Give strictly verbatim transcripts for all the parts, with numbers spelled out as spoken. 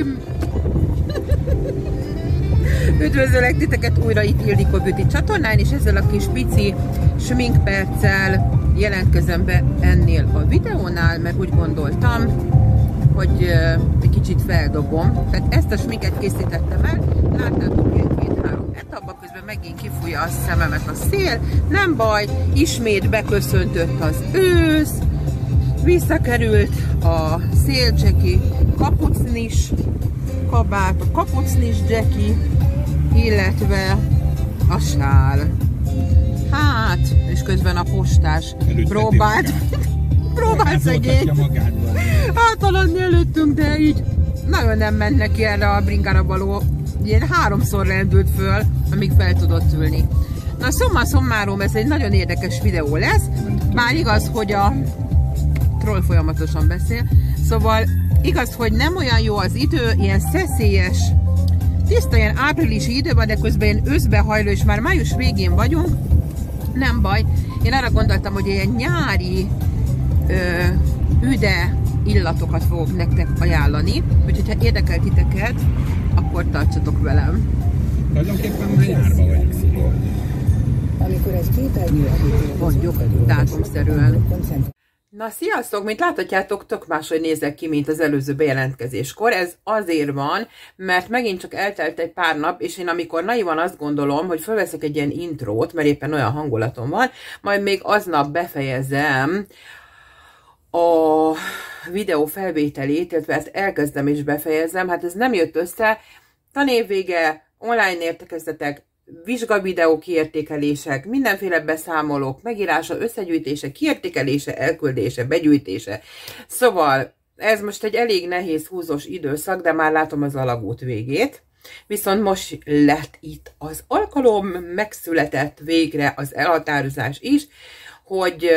Üdvözöllek titeket újra itt Ildikó Beauty csatornán, és ezzel a kis pici sminkperccel jelentkezem be ennél a videónál, mert úgy gondoltam, hogy egy kicsit feldobom. Tehát ezt a sminket készítettem el, láttátok ilyen két-három etapban, közben megint kifújja a szememet a szél, nem baj, ismét beköszöntött az ősz, visszakerült a szélcseki kapucnis kabát, a kapucnis Jackie, illetve a sál. Hát, és közben a postás próbált, próbált szegény áthaladni előttünk, de így nagyon nem ment neki erre a bringára való. Ilyen háromszor rendült föl, amíg fel tudott ülni. Na, szomma szommárom, ez egy nagyon érdekes videó lesz. Már igaz, hogy a troll folyamatosan beszél, szóval igaz, hogy nem olyan jó az idő, ilyen szeszélyes, tiszta ilyen áprilisi idő van, de közben ilyen őszbe hajló, és már május végén vagyunk. Nem baj, én arra gondoltam, hogy ilyen nyári ö, üde illatokat fogok nektek ajánlani, úgyhogy ha érdekel titeket, akkor tartsatok velem. Tulajdonképpen már nyárba vagyunk. Amikor egy képernyő mondjuk dátumszerűen. Na, sziasztok! Mint láthatjátok, tök máshogy nézek ki, mint az előző bejelentkezéskor. Ez azért van, mert megint csak eltelt egy pár nap, és én amikor naivan azt gondolom, hogy felveszek egy ilyen intrót, mert éppen olyan hangulatom van, majd még aznap befejezem a videó felvételét, illetve ezt elkezdem és befejezem. Hát ez nem jött össze. Tanévvége, online értekezletek, vizsgavideó kiértékelések, mindenféle beszámolók, megírása, összegyűjtése, kiértékelése, elküldése, begyűjtése. Szóval ez most egy elég nehéz húzós időszak, de már látom az alagút végét. Viszont most lett itt az alkalom, megszületett végre az elhatározás is, hogy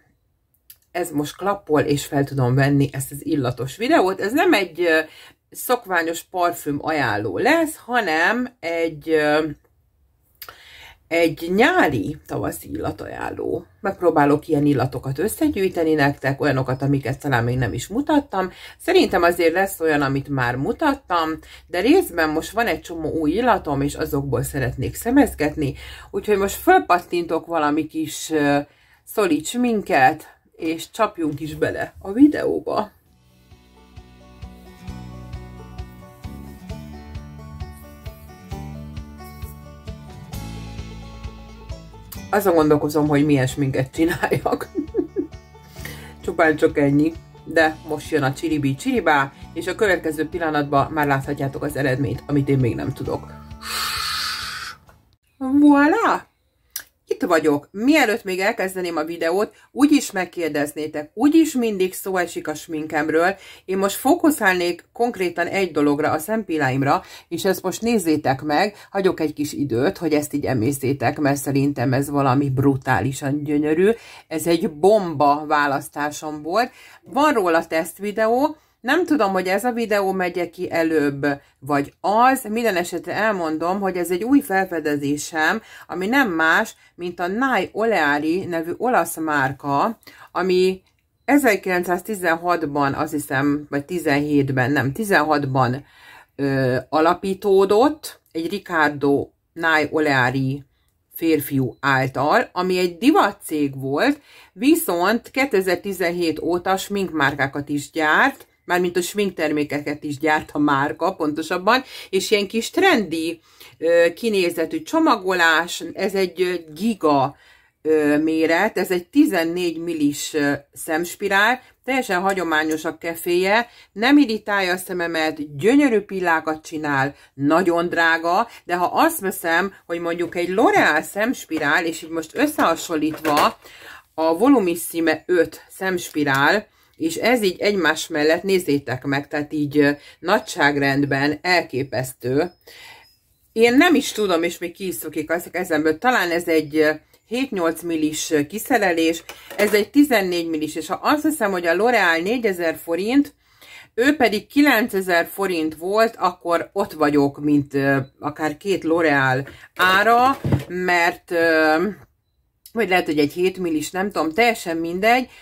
ez most klappol, és fel tudom venni ezt az illatos videót. Ez nem egy szokványos parfüm ajánló lesz, hanem egy egy nyári tavaszi illatajánló. Megpróbálok ilyen illatokat összegyűjteni nektek, olyanokat, amiket talán még nem is mutattam. Szerintem azért lesz olyan, amit már mutattam, de részben most van egy csomó új illatom, és azokból szeretnék szemezgetni, úgyhogy most fölpattintok valami kis uh, szolid sminket, és csapjunk is bele a videóba. Azon gondolkozom, hogy milyen sminket csináljak. Csupán csak ennyi. De most jön a csiribi csiribá, és a következő pillanatban már láthatjátok az eredményt, amit én még nem tudok. Voilà! Itt vagyok. Mielőtt még elkezdeném a videót, úgyis megkérdeznétek, úgyis mindig szó esik a sminkemről. Én most fókuszálnék konkrétan egy dologra, a szempilláimra, és ezt most nézzétek meg, hagyok egy kis időt, hogy ezt így emésztétek, mert szerintem ez valami brutálisan gyönyörű. Ez egy bomba választásom volt. Van róla tesztvideó, nem tudom, hogy ez a videó megy ki előbb, vagy az. Minden esetre elmondom, hogy ez egy új felfedezésem, ami nem más, mint a Nai Oleari nevű olasz márka, ami ezerkilencszáztizenhatban, azt hiszem, vagy tizenhétben, nem, tizenhatban ö, alapítódott, egy Riccardo Nai Oleari férfiú által, ami egy divatcég volt, viszont kétezer-tizenhét óta sminkmárkákat is gyárt, mármint a sminktermékeket is gyárt a márka, pontosabban, és ilyen kis trendi kinézetű csomagolás, ez egy giga méret, ez egy tizennégy millis szemspirál, teljesen hagyományos a keféje, nem irritálja a szememet, gyönyörű pillákat csinál, nagyon drága, de ha azt veszem, hogy mondjuk egy L'Oréal szemspirál, és így most összehasonlítva a Volumissime öt szemspirál, és ez így egymás mellett, nézzétek meg, tehát így nagyságrendben elképesztő. Én nem is tudom, és még ki is szokik az kezemből, talán ez egy hét-nyolc millis kiszerelés, ez egy tizennégy millis, és ha azt hiszem, hogy a L'Oréal négyezer forint, ő pedig kilencezer forint volt, akkor ott vagyok, mint uh, akár két L'Oréal ára, mert, uh, vagy lehet, hogy egy hét millis, nem tudom, teljesen mindegy,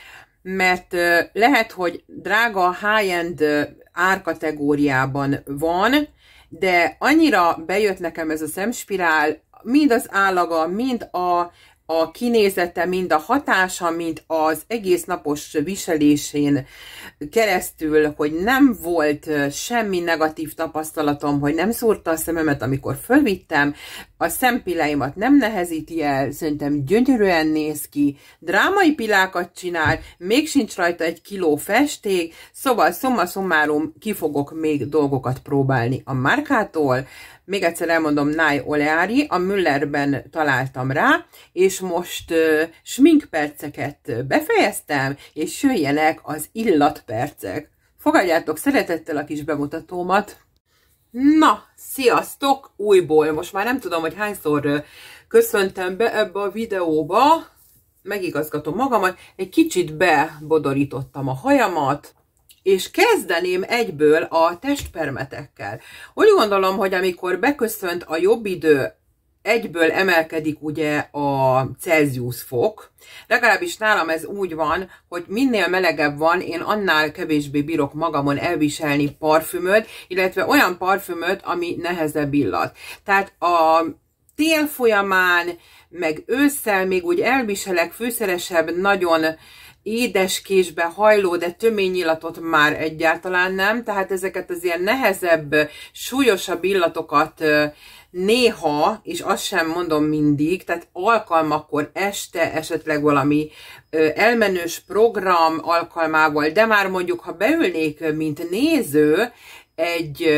mert lehet, hogy drága high-end árkategóriában van, de annyira bejött nekem ez a szemspirál, mind az állaga, mind a, a kinézete, mind a hatása, mind az egész napos viselésén keresztül, hogy nem volt semmi negatív tapasztalatom, hogy nem szúrta a szememet, amikor fölvittem, a szempilláimat nem nehezíti el, szerintem gyönyörűen néz ki, drámai pillákat csinál, még sincs rajta egy kiló festék, szóval szomma szommárum ki fogok még dolgokat próbálni a márkától. Még egyszer elmondom, Nai Oleari, a Müllerben találtam rá, és most uh, sminkperceket befejeztem, és jöjjenek az illatpercek. Fogadjátok szeretettel a kis bemutatómat. Na, sziasztok! Újból, most már nem tudom, hogy hányszor uh, köszöntem be ebbe a videóba, megigazgatom magamat, egy kicsit bebodorítottam a hajamat, és kezdeném egyből a testpermetekkel. Úgy gondolom, hogy amikor beköszönt a jobb idő, egyből emelkedik ugye a Celsius fok. Legalábbis nálam ez úgy van, hogy minél melegebb van, én annál kevésbé bírok magamon elviselni parfümöt, illetve olyan parfümöt, ami nehezebb illat. Tehát a tél folyamán, meg ősszel még úgy elviselek fűszeresebb, nagyon édeskésbe hajló, de tömény illatot már egyáltalán nem, tehát ezeket az ilyen nehezebb, súlyosabb illatokat néha, és azt sem mondom mindig, tehát alkalmakkor este esetleg valami elmenős program alkalmával, de már mondjuk, ha beülnék, mint néző egy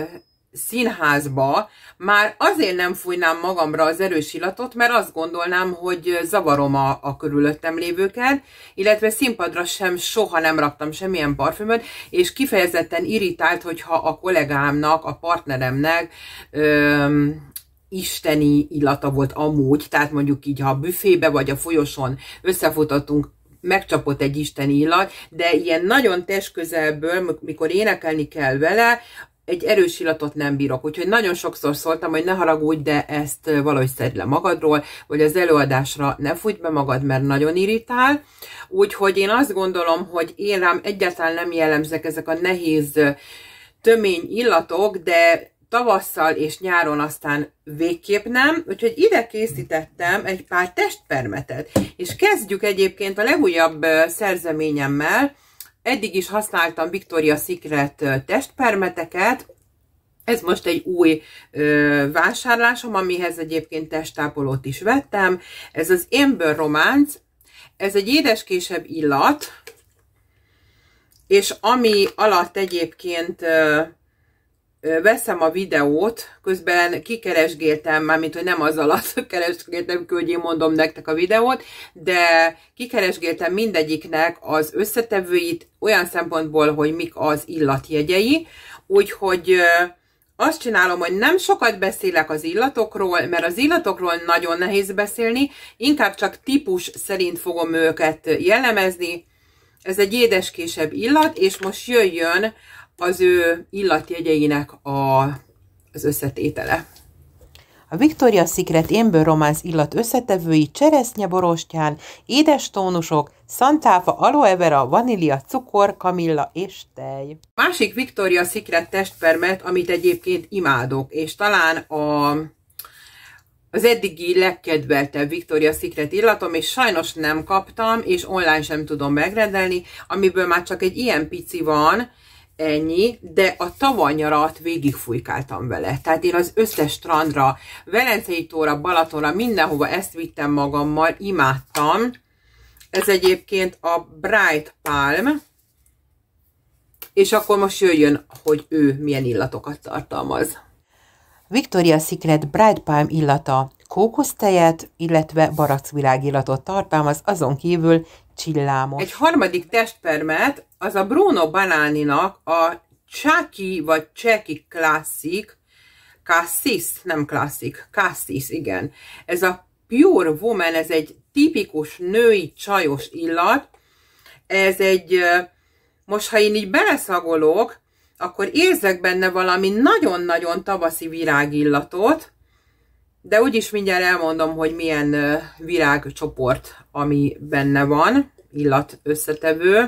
színházba, már azért nem fújnám magamra az erős illatot, mert azt gondolnám, hogy zavarom a, a körülöttem lévőket, illetve színpadra sem soha nem raktam semmilyen parfümöt, és kifejezetten irritált, hogyha a kollégámnak, a partneremnek öm, isteni illata volt amúgy, tehát mondjuk így, ha a büfébe vagy a folyosón összefutottunk, megcsapott egy isteni illat, de ilyen nagyon testközelből, mikor énekelni kell vele, egy erős illatot nem bírok, úgyhogy nagyon sokszor szóltam, hogy ne haragudj, de ezt valahogy szedd le magadról, vagy az előadásra ne fújt be magad, mert nagyon irritál. Úgyhogy én azt gondolom, hogy én rám egyáltalán nem jellemzek ezek a nehéz, tömény illatok, de tavasszal és nyáron aztán végképp nem, úgyhogy ide készítettem egy pár testpermetet, és kezdjük egyébként a legújabb szerzeményemmel. Eddig is használtam Victoria's Secret testpermeteket, ez most egy új ö, vásárlásom, amihez egyébként testápolót is vettem. Ez az Amber Romance, ez egy édeskésebb illat, és ami alatt egyébként ö, ö, veszem a videót, közben kikeresgéltem, mármint, hogy nem az alatt keresgéltem, hogy mondom nektek a videót, de kikeresgéltem mindegyiknek az összetevőit, olyan szempontból, hogy mik az illatjegyei, úgyhogy azt csinálom, hogy nem sokat beszélek az illatokról, mert az illatokról nagyon nehéz beszélni, inkább csak típus szerint fogom őket jellemezni. Ez egy édeskésebb illat, és most jöjjön az ő illatjegyeinek a, az összetétele. A Victoria's Secret Amber Romance illat összetevői cseresznye borostyán, édes tónusok, szantáfa, aloe vera, vanília, cukor, kamilla és tej. Másik Victoria's Secret testpermet, amit egyébként imádok, és talán a, az eddigi legkedveltebb Victoria's Secret illatom, és sajnos nem kaptam, és online sem tudom megrendelni, amiből már csak egy ilyen pici van, ennyi, de a tavanyarat végigfújkáltam vele. Tehát én az összes strandra, Velencei tóra, Balatonra, mindenhova ezt vittem magammal, imádtam. Ez egyébként a Bright Palm, és akkor most jöjjön, hogy ő milyen illatokat tartalmaz. Victoria's Secret Bright Palm illata kókusztejet, illetve barackvilág illatot tartalmaz, azon kívül csillámos. Egy harmadik testpermet, az a Bruno Bananinak a Chucky vagy Chucky Classic, Cassis, nem Classic, Cassis, igen. Ez a Pure Woman, ez egy tipikus női csajos illat. Ez egy, most ha én így beleszagolok, akkor érzek benne valami nagyon-nagyon tavaszi virágillatot, de úgyis mindjárt elmondom, hogy milyen virágcsoport, ami benne van. illat összetevő.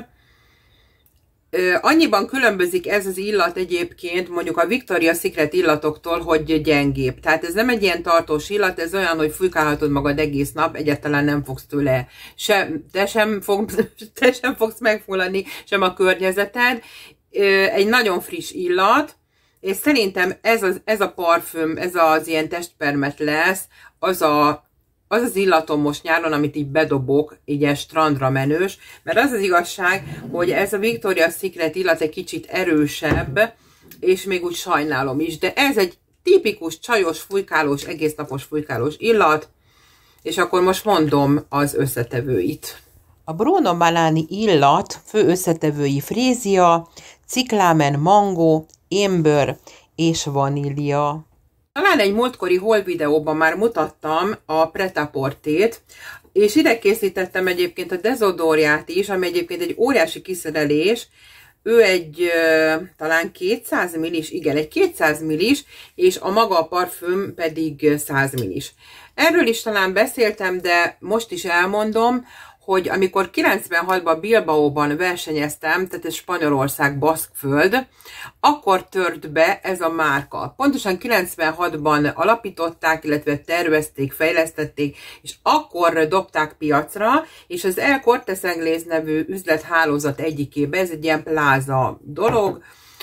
Annyiban különbözik ez az illat egyébként mondjuk a Victoria's Secret illatoktól, hogy gyengébb. Tehát ez nem egy ilyen tartós illat, ez olyan, hogy fújkálhatod magad egész nap, egyáltalán nem fogsz tőle, sem, te, sem fogsz, te sem fogsz megfulladni, sem a környezeted. Egy nagyon friss illat, és szerintem ez, az, ez a parfüm, ez az ilyen testpermet lesz, az a az az illatom most nyáron, amit így bedobok, így egy strandra menős, mert az az igazság, hogy ez a Victoria's Secret illat egy kicsit erősebb, és még úgy sajnálom is, de ez egy tipikus csajos, fújkálós, egésznapos fújkálós illat, és akkor most mondom az összetevőit. A Bruno Banani illat fő összetevői frézia, ciklámen, mango, émbör és vanília. Talán egy múltkori haul videóban már mutattam a Pret-a-Portét, és ide készítettem egyébként a dezodorját is, ami egyébként egy óriási kiszerelés. Ő egy talán kétszáz millis, igen, egy kétszáz millis, és a maga a parfüm pedig száz millis. Erről is talán beszéltem, de most is elmondom, hogy amikor kilencvenhatban Bilbaóban versenyeztem, tehát ez Spanyolország, Baszkföld, akkor tört be ez a márka. Pontosan kilencvenhatban alapították, illetve tervezték, fejlesztették, és akkor dobták piacra, és az El Corte Inglés nevű üzlethálózat egyikébe, ez egy ilyen pláza dolog,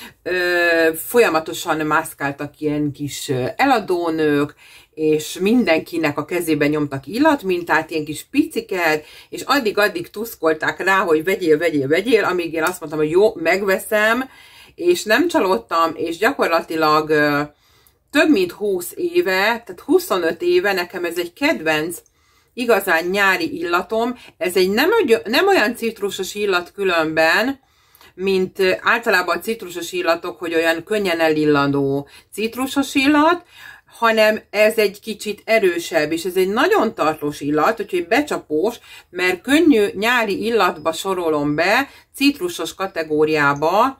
Ö, folyamatosan mászkáltak ilyen kis eladónők, és mindenkinek a kezében nyomtak illatmintát, ilyen kis piciket, és addig-addig tuszkolták rá, hogy vegyél, vegyél, vegyél, amíg én azt mondtam, hogy jó, megveszem, és nem csalódtam, és gyakorlatilag ö, több mint húsz éve, tehát huszonöt éve nekem ez egy kedvenc, igazán nyári illatom. Ez egy nem, nem olyan citrusos illat különben, mint általában a citrusos illatok, hogy olyan könnyen elillandó citrusos illat, hanem ez egy kicsit erősebb, és ez egy nagyon tartós illat, úgyhogy becsapós, mert könnyű nyári illatba sorolom be, citrusos kategóriába,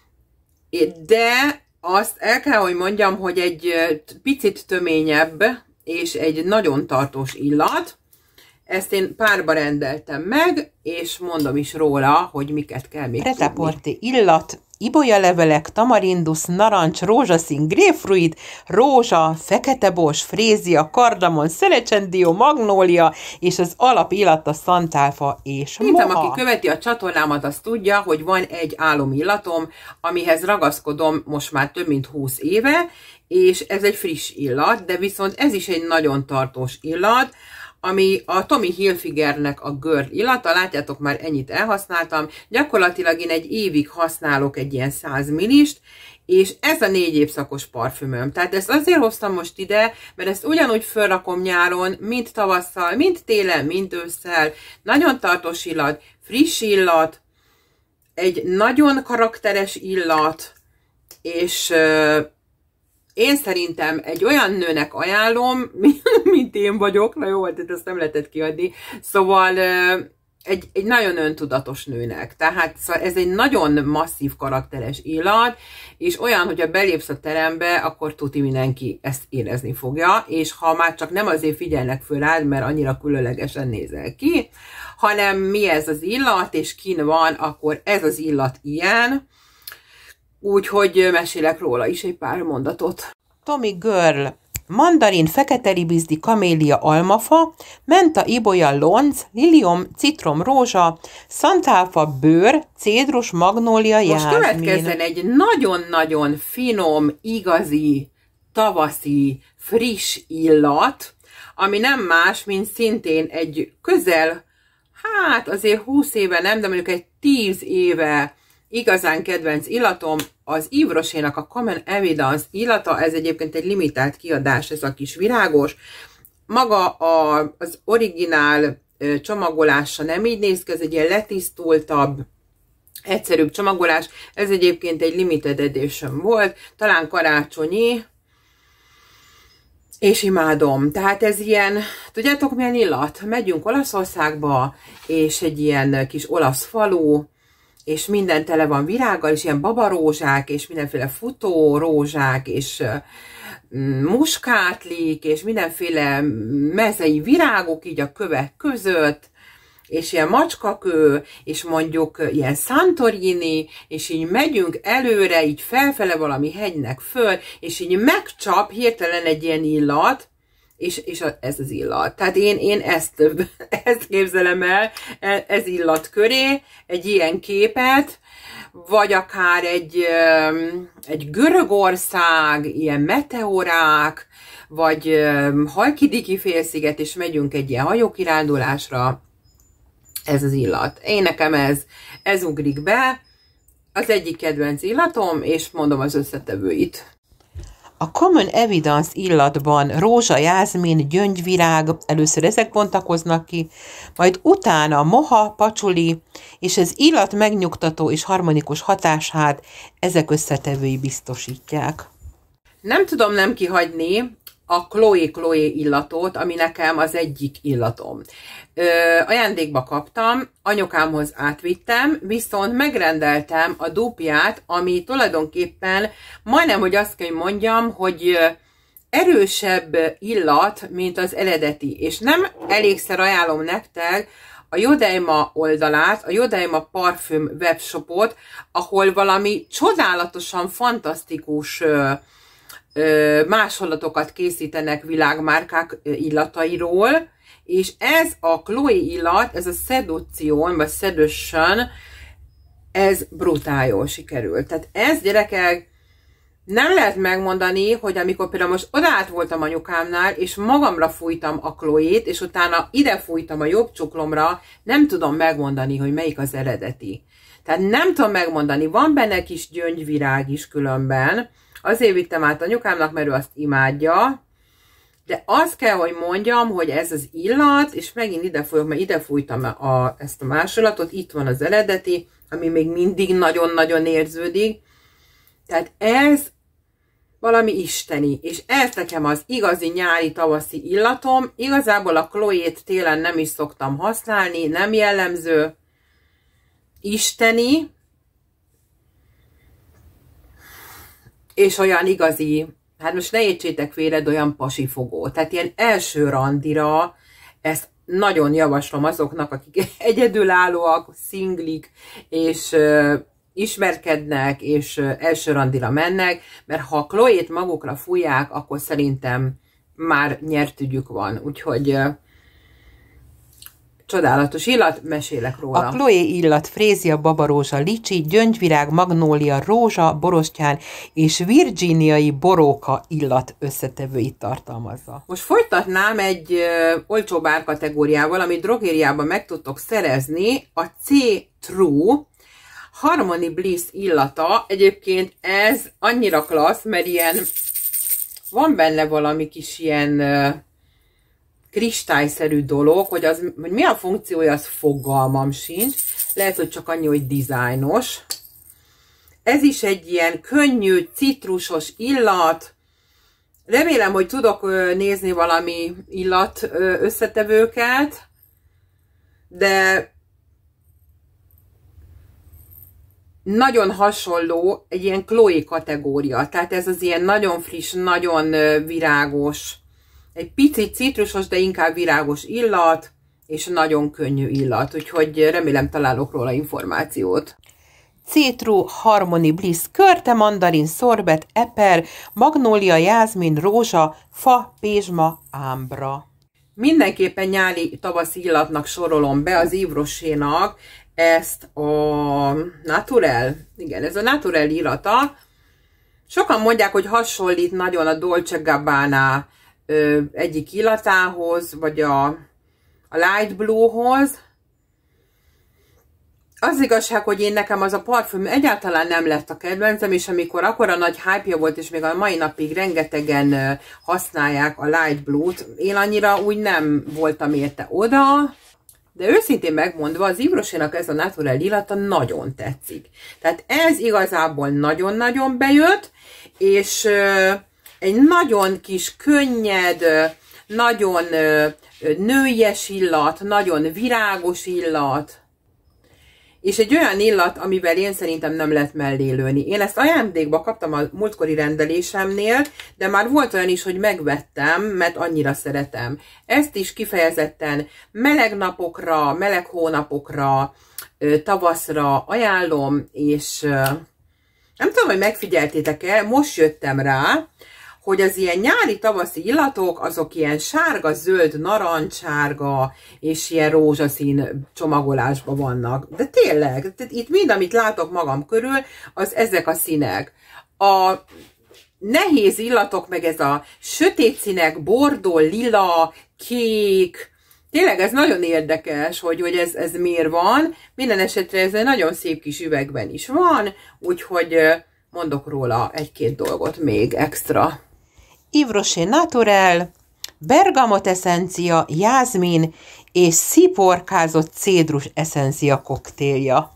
de azt el kell, hogy mondjam, hogy egy picit töményebb, és egy nagyon tartós illat. Ezt én párba rendeltem meg, és mondom is róla, hogy miket kell még tudni. Pret-a-Porter illat, ibolyalevelek, tamarindus, narancs, rózsaszín, grapefruit, rózsa, feketebors, frézia, kardamon, szerecsendió, magnólia, és az alapillat a szantálfa és moha. Szerintem, aki követi a csatornámat, az tudja, hogy van egy álomillatom, amihez ragaszkodom most már több mint húsz éve, és ez egy friss illat, de viszont ez is egy nagyon tartós illat, ami a Tommy Hilfigernek a Girl illata, látjátok, már ennyit elhasználtam, gyakorlatilag én egy évig használok egy ilyen száz millist, és ez a négy évszakos parfümöm. Tehát ezt azért hoztam most ide, mert ezt ugyanúgy felrakom nyáron, mint tavasszal, mint télen, mint ősszel, nagyon tartós illat, friss illat, egy nagyon karakteres illat, és én szerintem egy olyan nőnek ajánlom, mint én vagyok, na jó, tehát ezt nem lehetett kiadni, szóval egy, egy nagyon öntudatos nőnek. Tehát szóval ez egy nagyon masszív karakteres illat, és olyan, hogyha belépsz a terembe, akkor tuti mindenki ezt érezni fogja, és ha már csak nem azért figyelnek föl rád, mert annyira különlegesen nézel ki, hanem mi ez az illat, és kin van, akkor ez az illat ilyen. Úgyhogy mesélek róla is egy pár mondatot. Tommy Girl, mandarin, fekete ribizdi, kamélia, almafa, menta, ibolya, lonc, lilium, citrom, rózsa, szantálfa, bőr, cédrus, magnólia, jázmin. Most következzen egy nagyon-nagyon finom, igazi, tavaszi, friss illat, ami nem más, mint szintén egy közel, hát azért húsz éve nem, de mondjuk egy tíz éve igazán kedvenc illatom, az Yves Rocher-nak a Common Evidence illata, ez egyébként egy limitált kiadás, ez a kis virágos. Maga a, az originál csomagolása nem így néz ki, ez egy ilyen letisztultabb, egyszerűbb csomagolás. Ez egyébként egy limited edition volt, talán karácsonyi, és imádom. Tehát ez ilyen, tudjátok milyen illat? Megyünk Olaszországba, és egy ilyen kis olasz falu, és minden tele van virággal, és ilyen babarózsák, és mindenféle futórózsák, és muskátlik, és mindenféle mezei virágok így a kövek között, és ilyen macskakő, és mondjuk ilyen Santorini, és így megyünk előre, így felfele valami hegynek föl, és így megcsap hirtelen egy ilyen illat, és, és ez az illat. Tehát én, én ezt, ezt képzelem el, ez illat köré, egy ilyen képet, vagy akár egy, egy Görögország, ilyen meteorák, vagy Halkidiki félsziget, és megyünk egy ilyen hajókirándulásra. Ez az illat. Én nekem ez, ez ugrik be, az egyik kedvenc illatom, és mondom az összetevőit. A Common Evidence illatban rózsa, jázmin, gyöngyvirág, először ezek bontakoznak ki, majd utána moha, pacsuli, és az illat megnyugtató és harmonikus hatását ezek összetevői biztosítják. Nem tudom nem kihagyni a Chloe Chloe illatot, ami nekem az egyik illatom. Ö, ajándékba kaptam, anyukámhoz átvittem, viszont megrendeltem a dupját, ami tulajdonképpen majdnem, hogy azt kell mondjam, hogy erősebb illat, mint az eredeti. És nem elégszer ajánlom nektek a Jodeima oldalát, a Jodeima Parfüm webshopot, ahol valami csodálatosan fantasztikus ö, másolatokat készítenek világmárkák illatairól, és ez a Chloe illat, ez a Seduction, vagy Seduction, ez brutál jól sikerült. Tehát ez, gyerekek, nem lehet megmondani, hogy amikor például most odaállt voltam anyukámnál, és magamra fújtam a Chloe-t, és utána ide fújtam a jobb csuklomra, nem tudom megmondani, hogy melyik az eredeti. Tehát nem tudom megmondani, van benne kis gyöngyvirág is különben, azért vittem át anyukámnak, mert ő azt imádja, de azt kell, hogy mondjam, hogy ez az illat, és megint ide folyok, mert ide fújtam a, ezt a másolatot, itt van az eredeti, ami még mindig nagyon-nagyon érződik. Tehát ez valami isteni, és ez nekem az igazi nyári tavaszi illatom. Igazából a Chloe-t télen nem is szoktam használni, nem jellemző, isteni, és olyan igazi, hát most ne értsétek félre, de olyan pasifogó. Tehát ilyen első randira ezt nagyon javaslom azoknak, akik egyedülállóak, szinglik, és uh, ismerkednek, és uh, első randira mennek, mert ha a Chloe-t magukra fújják, akkor szerintem már nyert ügyük van. Úgyhogy uh, csodálatos illat, mesélek róla. A Chloe illat frézia, babarózsa, licsi, gyöngyvirág, magnólia, rózsa, borostyán és virginiai boróka illat összetevőit tartalmazza. Most folytatnám egy ö, olcsóbb árkategóriával, amit drogériában meg tudtok szerezni, a C-True Harmony Bliss illata. Egyébként ez annyira klassz, mert ilyen, van benne valami kis ilyen ö, kristályszerű dolog, hogy, az, hogy mi a funkciója, az fogalmam sincs. Lehet, hogy csak annyi, hogy dizájnos. Ez is egy ilyen könnyű, citrusos illat. Remélem, hogy tudok nézni valami illat összetevőket, de nagyon hasonló, egy ilyen Chloe kategória. Tehát ez az ilyen nagyon friss, nagyon virágos, egy picit citrusos, de inkább virágos illat, és nagyon könnyű illat, úgyhogy remélem találok róla információt. C-True Harmony Bliss, körte, mandarin, szorbet, eper, magnólia, jázmin, rózsa, fa, pézsma, ámbra. Mindenképpen nyári tavaszi illatnak sorolom be az Yves Rocher-nak ezt a Naturel, igen, ez a Naturel illata. Sokan mondják, hogy hasonlít nagyon a Dolce Gabbana Ö, egyik illatához, vagy a, a Light Blue-hoz. Az igazság, hogy én nekem az a parfüm egyáltalán nem lett a kedvencem, és amikor akkora nagy hype-ja volt, és még a mai napig rengetegen ö, használják a Light Blue-t, én annyira úgy nem voltam érte oda, de őszintén megmondva, az Yves Rocher-nak ez a Naturel illata nagyon tetszik. Tehát ez igazából nagyon-nagyon bejött, és ö, egy nagyon kis könnyed, nagyon nőies illat, nagyon virágos illat, és egy olyan illat, amivel én szerintem nem lehet mellé lőni. Én ezt ajándékba kaptam a múltkori rendelésemnél, de már volt olyan is, hogy megvettem, mert annyira szeretem. Ezt is kifejezetten meleg napokra, meleg hónapokra, tavaszra ajánlom, és nem tudom, hogy megfigyeltétek-e, most jöttem rá, hogy az ilyen nyári tavaszi illatok, azok ilyen sárga, zöld, narancssárga és ilyen rózsaszín csomagolásban vannak. De tényleg, itt mind, amit látok magam körül, az ezek a színek. A nehéz illatok, meg ez a sötét színek, bordó, lila, kék, tényleg ez nagyon érdekes, hogy, hogy ez, ez miért van. Minden esetre ez egy nagyon szép kis üvegben is van, úgyhogy mondok róla egy-két dolgot még extra. Yves Rocher Naturel, bergamot eszencia, jázmin és sziporkázott cédrus eszencia koktélja.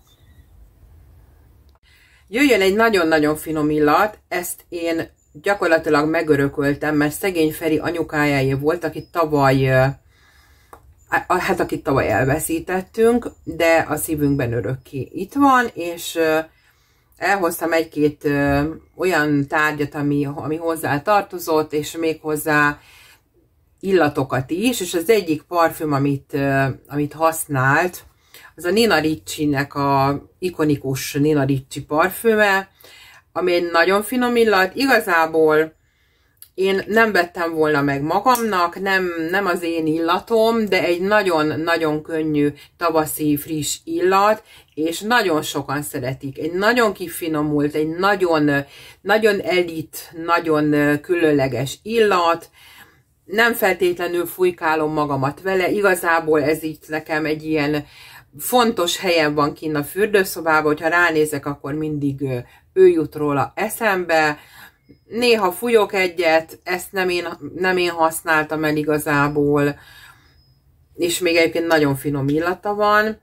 Jöjjön egy nagyon-nagyon finom illat, ezt én gyakorlatilag megörököltem, mert szegény Feri anyukájáé volt, akit tavaly, hát akit tavaly elveszítettünk, de a szívünkben örökké itt van, és elhoztam egy-két olyan tárgyat, ami, ami hozzá tartozott, és még hozzá illatokat is, és az egyik parfüm, amit, amit használt, az a Nina Ricci-nek a ikonikus Nina Ricci parfüme, ami egy nagyon finom illat. Igazából én nem vettem volna meg magamnak, nem, nem az én illatom, de egy nagyon-nagyon könnyű tavaszi friss illat, és nagyon sokan szeretik. Egy nagyon kifinomult, egy nagyon, nagyon elit, nagyon különleges illat. Nem feltétlenül fújkálom magamat vele, igazából ez így nekem egy ilyen fontos helyen van kinn a fürdőszobában, hogyha ránézek, akkor mindig ő jut róla eszembe. Néha fújok egyet, ezt nem én, nem én használtam el igazából, és még egyébként nagyon finom illata van.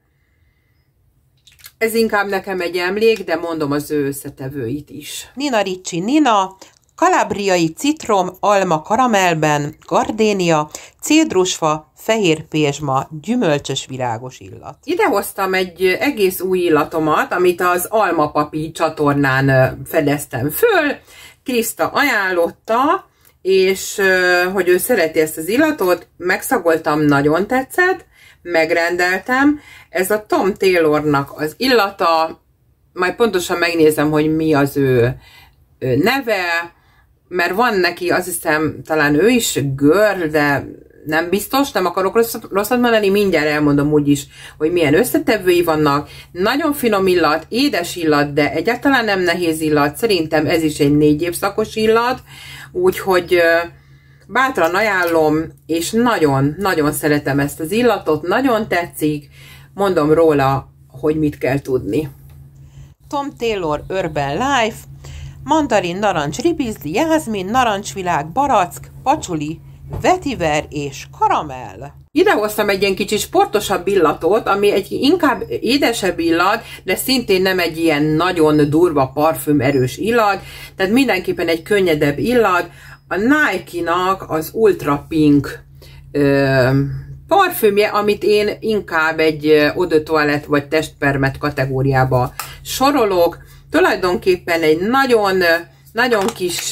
Ez inkább nekem egy emlék, de mondom az ő összetevőit is. Nina Ricci Nina, kalabriai citrom, alma karamellben, gardénia, cédrusfa, fehér pézsma, gyümölcsös virágos illat. Ide hoztam egy egész új illatomat, amit az Almapapi csatornán fedeztem föl. Kriszta ajánlotta, és hogy ő szereti ezt az illatot, megszagoltam, nagyon tetszett, megrendeltem. Ez a Tom Taylornak az illata, majd pontosan megnézem, hogy mi az ő neve, mert van neki, azt hiszem, talán ő is girl, de nem biztos, nem akarok rosszat mondani, mindjárt elmondom úgyis, hogy milyen összetevői vannak. Nagyon finom illat, édes illat, de egyáltalán nem nehéz illat. Szerintem ez is egy négy évszakos illat, úgyhogy bátran ajánlom, és nagyon-nagyon szeretem ezt az illatot, nagyon tetszik, mondom róla, hogy mit kell tudni. Tom Taylor Urban Life, mandarin, narancs, ribizli, jázmin, narancsvilág, barack, pacsuli, vetiver és karamell. Ide hoztam egy ilyen kicsit sportosabb illatot, ami egy inkább édesebb illat, de szintén nem egy ilyen nagyon durva parfüm erős illat, tehát mindenképpen egy könnyedebb illat. A Nike-nak az Ultra Pink ö, parfümje, amit én inkább egy eau de toilette vagy testpermet kategóriába sorolok. Tulajdonképpen egy nagyon, nagyon kis,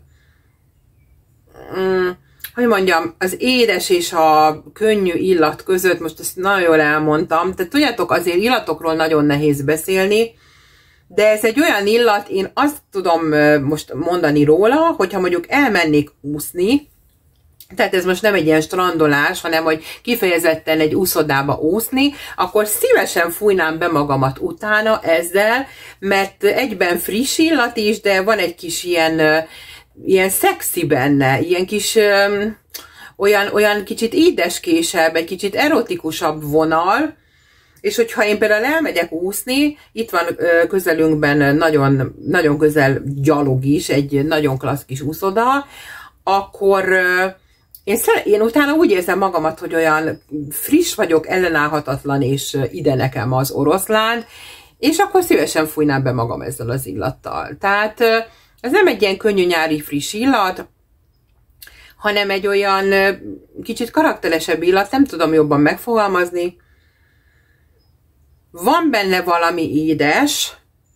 mm, hogy mondjam, az édes és a könnyű illat között, most ezt nagyon jól elmondtam, tehát tudjátok, azért illatokról nagyon nehéz beszélni, de ez egy olyan illat, én azt tudom most mondani róla, hogyha mondjuk elmennék úszni, tehát ez most nem egy ilyen strandolás, hanem hogy kifejezetten egy úszodába úszni, akkor szívesen fújnám be magamat utána ezzel, mert egyben friss illat is, de van egy kis ilyen, ilyen szexi benne, ilyen kis olyan, olyan kicsit édeskésebb, egy kicsit erotikusabb vonal, és hogyha én például elmegyek úszni, itt van közelünkben nagyon, nagyon közel gyalog is, egy nagyon klassz kis úszoda, akkor Én, én utána úgy érzem magamat, hogy olyan friss vagyok, ellenállhatatlan, és ide nekem az oroszlán, és akkor szívesen fújnám be magam ezzel az illattal. Tehát ez nem egy ilyen könnyű nyári friss illat, hanem egy olyan kicsit karakteresebb illat, nem tudom jobban megfogalmazni. Van benne valami édes,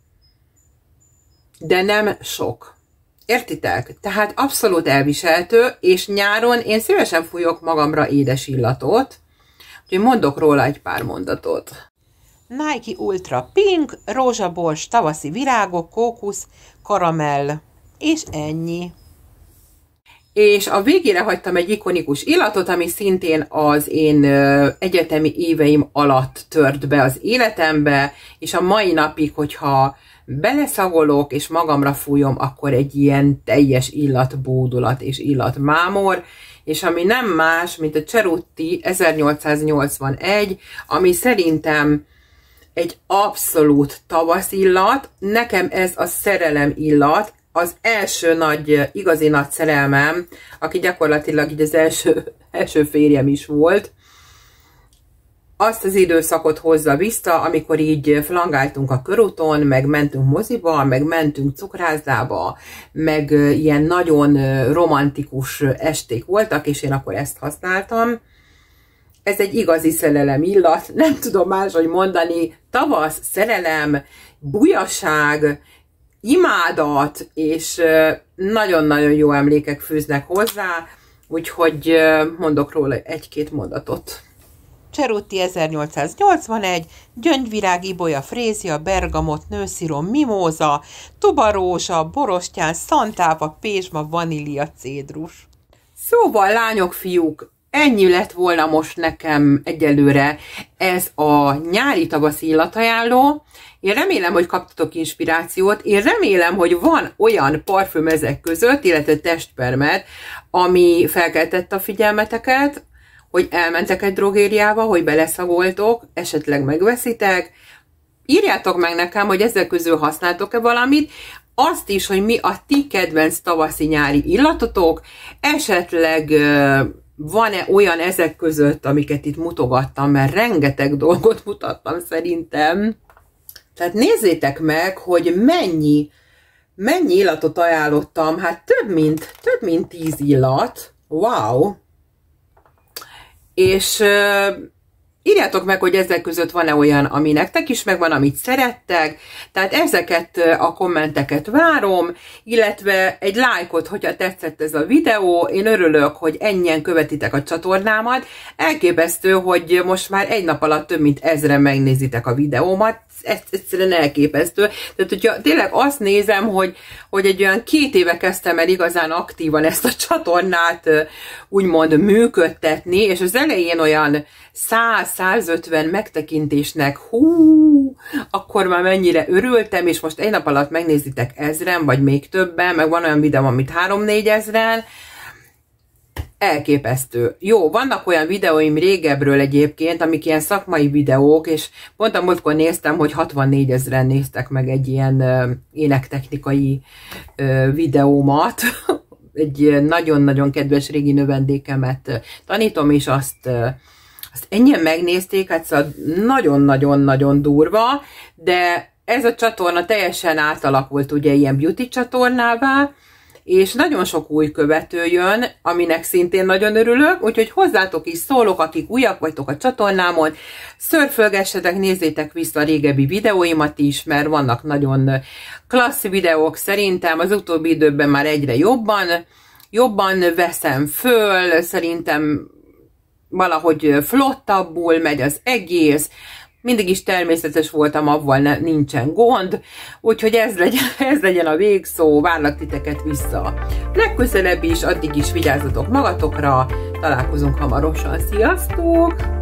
de nem sok. Értitek? Tehát abszolút elviselhető, és nyáron én szívesen fújok magamra édes illatot, úgyhogy mondok róla egy pár mondatot. Nike Ultra Pink, rózsabors, tavaszi virágok, kókusz, karamell, és ennyi. És a végére hagytam egy ikonikus illatot, ami szintén az én egyetemi éveim alatt tört be az életembe, és a mai napig, hogyha beleszagolok és magamra fújom, akkor egy ilyen teljes illatbódulat és illatmámor, és ami nem más, mint a Cerutti ezernyolcszáznyolcvanegy, ami szerintem egy abszolút tavaszillat. Nekem ez a szerelem illat, az első nagy, igazi nagy szerelmem, aki gyakorlatilag így az első, első férjem is volt, azt az időszakot hozza vissza, amikor így flangáltunk a körúton, meg mentünk moziba, meg mentünk cukrászdába, meg ilyen nagyon romantikus esték voltak, és én akkor ezt használtam. Ez egy igazi szerelem illat, nem tudom máshogy mondani, tavasz, szerelem, bujaság, imádat, és nagyon-nagyon jó emlékek fűznek hozzá, úgyhogy mondok róla egy-két mondatot. Cerutti ezernyolcszáznyolcvanegy, gyöngyvirág, ibolya, frézia, bergamot, nőszirom, mimóza, tubarózsa, borostyán, szantáva, pézsma, vanília, cédrus. Szóval, lányok, fiúk, ennyi lett volna most nekem egyelőre ez a nyári-tavaszi illatajánló. Én remélem, hogy kaptatok inspirációt, én remélem, hogy van olyan parfüm ezek között, illetve testpermet, ami felkeltette a figyelmeteket, hogy elmentek egy drogériába, hogy beleszagoltok, esetleg megveszitek. Írjátok meg nekem, hogy ezek közül használtok-e valamit, azt is, hogy mi a ti kedvenc tavaszi-nyári illatotok, esetleg van-e olyan ezek között, amiket itt mutogattam, mert rengeteg dolgot mutattam szerintem. Tehát nézzétek meg, hogy mennyi, mennyi illatot ajánlottam, hát több mint, több mint tíz illat. Wow! És uh, írjátok meg, hogy ezek között van-e olyan, ami nektek is megvan, amit szerettek, tehát ezeket a kommenteket várom, illetve egy lájkot, hogyha tetszett ez a videó. Én örülök, hogy ennyien követitek a csatornámat. Elképesztő, hogy most már egy nap alatt több mint ezren megnézitek a videómat. Ez egyszerűen elképesztő. Tehát, hogyha tényleg azt nézem, hogy, hogy egy olyan két éve kezdtem el igazán aktívan ezt a csatornát úgymond működtetni, és az elején olyan száz-százötven megtekintésnek, hú, akkor már mennyire örültem, és most egy nap alatt megnézitek ezren, vagy még többen, meg van olyan videó, amit három-négy ezren, elképesztő. Jó, vannak olyan videóim régebről egyébként, amik ilyen szakmai videók, és pont a múltkor néztem, hogy hatvannégy ezren néztek meg egy ilyen uh, énektechnikai uh, videómat. Egy nagyon-nagyon kedves régi növendékemet uh, tanítom, és azt, uh, azt ennyien megnézték, hát szóval nagyon-nagyon-nagyon durva, de ez a csatorna teljesen átalakult ugye ilyen beauty csatornává, és nagyon sok új követő jön, aminek szintén nagyon örülök, úgyhogy hozzátok is szólok, akik újak vagytok a csatornámon, szörfölgessetek, nézzétek vissza a régebbi videóimat is, mert vannak nagyon klassz videók szerintem, az utóbbi időben már egyre jobban, jobban veszem föl, szerintem valahogy flottabbul megy az egész, mindig is természetes voltam, avval ne, nincsen gond, úgyhogy ez legyen, ez legyen a végszó, várlak titeket vissza legközelebb is, addig is vigyázzatok magatokra, találkozunk hamarosan, sziasztok!